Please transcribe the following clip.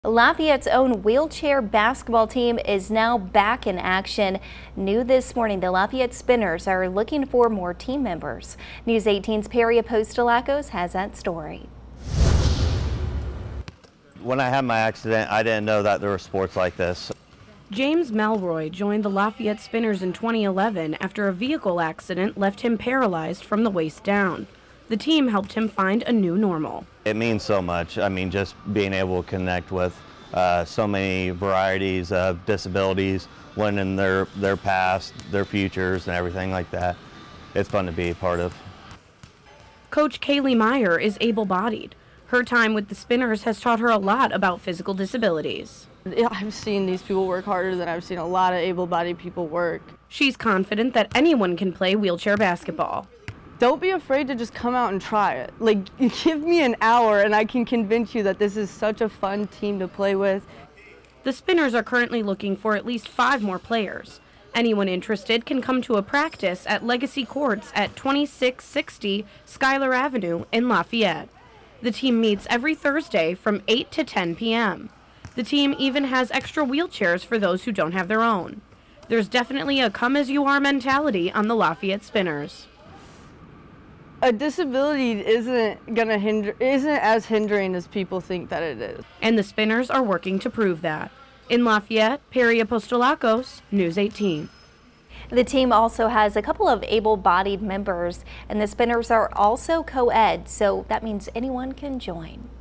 Lafayette's own wheelchair basketball team is now back in action. New this morning, the Lafayette Spinners are looking for more team members. News 18's Perry Apostolakos has that story. When I had my accident, I didn't know that there were sports like this. James Melroy joined the Lafayette Spinners in 2011 after a vehicle accident left him paralyzed from the waist down. The team helped him find a new normal. It means so much. I mean, just being able to connect with so many varieties of disabilities, learning their past, their futures, and everything like that. It's fun to be a part of. Coach Kaylee Meyer is able-bodied. Her time with the Spinners has taught her a lot about physical disabilities. I've seen these people work harder than I've seen a lot of able-bodied people work. She's confident that anyone can play wheelchair basketball. Don't be afraid to just come out and try it. Like, give me an hour and I can convince you that this is such a fun team to play with. The Spinners are currently looking for at least 5 more players. Anyone interested can come to a practice at Legacy Courts at 2660 Schuyler Avenue in Lafayette. The team meets every Thursday from 8 to 10 p.m. The team even has extra wheelchairs for those who don't have their own. There's definitely a come-as-you-are mentality on the Lafayette Spinners. A disability isn't as hindering as people think that it is. And the Spinners are working to prove that. In Lafayette, Perry Apostolakos, News 18. The team also has a couple of able-bodied members, and the Spinners are also co-ed, so that means anyone can join.